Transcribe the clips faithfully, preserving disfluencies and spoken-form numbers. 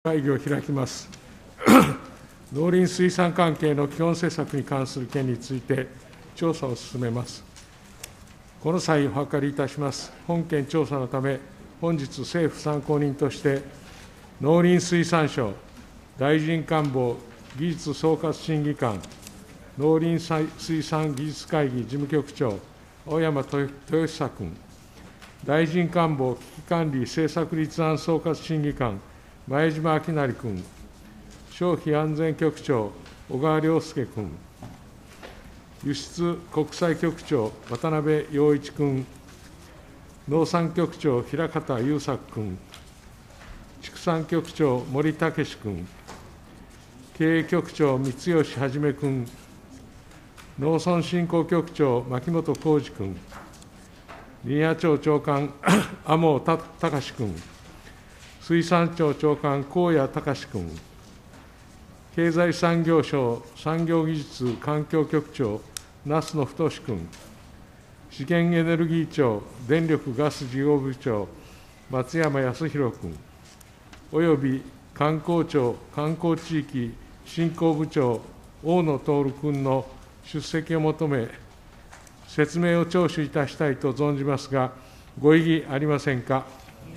会議を開きます。農林水産関係の基本政策に関する件について、調査を進めます。この際、お諮りいたします。本件調査のため、本日、政府参考人として、農林水産省、大臣官房技術総括審議官、農林水産技術会議事務局長、青山豊久君、大臣官房危機管理政策立案総括審議官、前島明成君、消費安全局長、小川良介君、輸出国際局長、渡辺陽一君、農産局長、平方優作君、畜産局長、森武君、経営局長、三吉一君、農村振興局長、牧本浩二君、林野庁長官、天尾隆君、水産庁長官、高谷隆君、経済産業省産業技術環境局長、那須野太君、資源エネルギー庁電力ガス事業部長、松山康弘君、および観光庁観光地域振興部長、大野徹君の出席を求め、説明を聴取いたしたいと存じますが、ご異議ありませんか。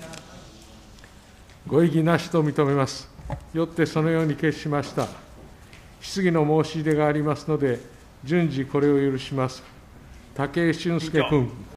ご異議なしと認めます。よってそのように決しました。質疑の申し入れがありますので、順次これを許します。武井俊介君。